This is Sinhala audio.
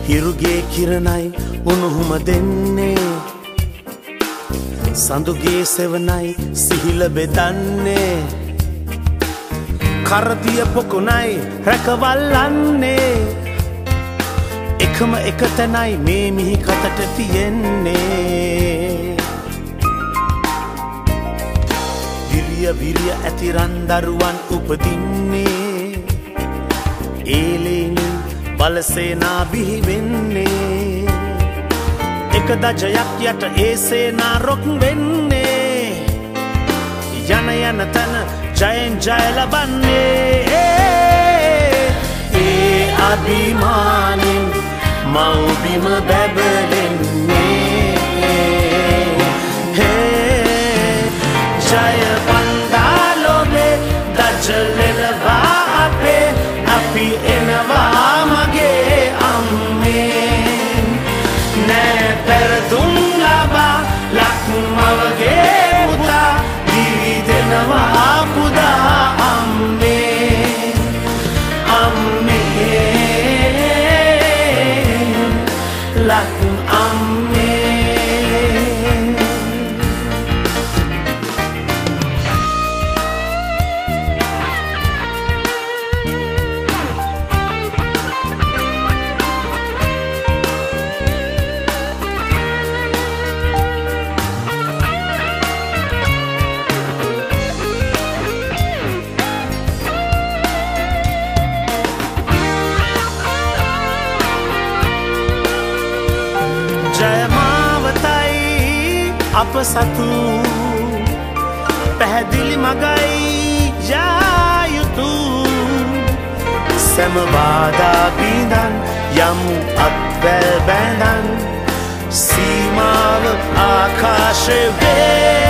හිරුගේ කිරණයි උණුහුම දෙන්නේ සඳුගේ සෙවණයි සිහිල බෙදන්නේ කරදිය පොකුණයි රැකවල්ලන්නේ එකම එක තැනයි මේ මිහි කතට තියෙන්නේ විරිය ඇති රන් දරුවන් උපදින්නේ ඒලෙනි බලසේනා බිහි වෙන්නේ එක දජයක් යට ඒ සේනා රොක් වෙන්නේ යන යන තන ජයෙන් ජය ලබන්නේ ඒ අභිමානෙන් මව්බිම බැබලෙන්නේ ජය පන්දාලොබේ දජලෙලවා අපේ අපි එනවා මගේ අම්මේ නෑ පෙරදුම් ලබා ලක්මවගේ පුතා දිවිදෙනවා පුදා අම්මේ අම්මේ ලක් අම්මේ අප සතු පැහැදිලි මගයි යායුතු සැමවාදා බිඳන් යමු අත්වැල් බැඳන් සීමාව ආකාශ වේ